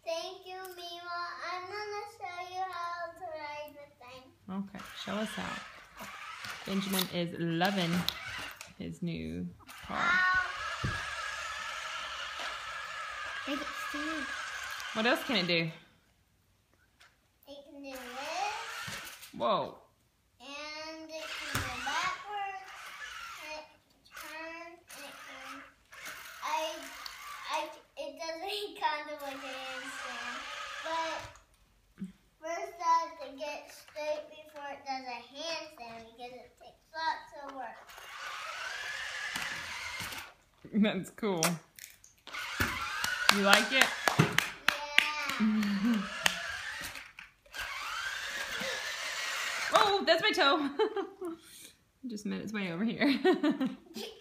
Thank you, Memaw. I'm gonna show you how to ride the thing. Okay, show us how. Benjamin is loving his new car. Make it steam. What else can it do? It can do this. Whoa. And it can go backwards. And it can turn. And it can. It does it kind of like a handstand. But first I have to get straight before it does a handstand because it takes lots of work. That's cool. You like it? Yeah. Oh, that's my toe. Just a minute, it's way over here.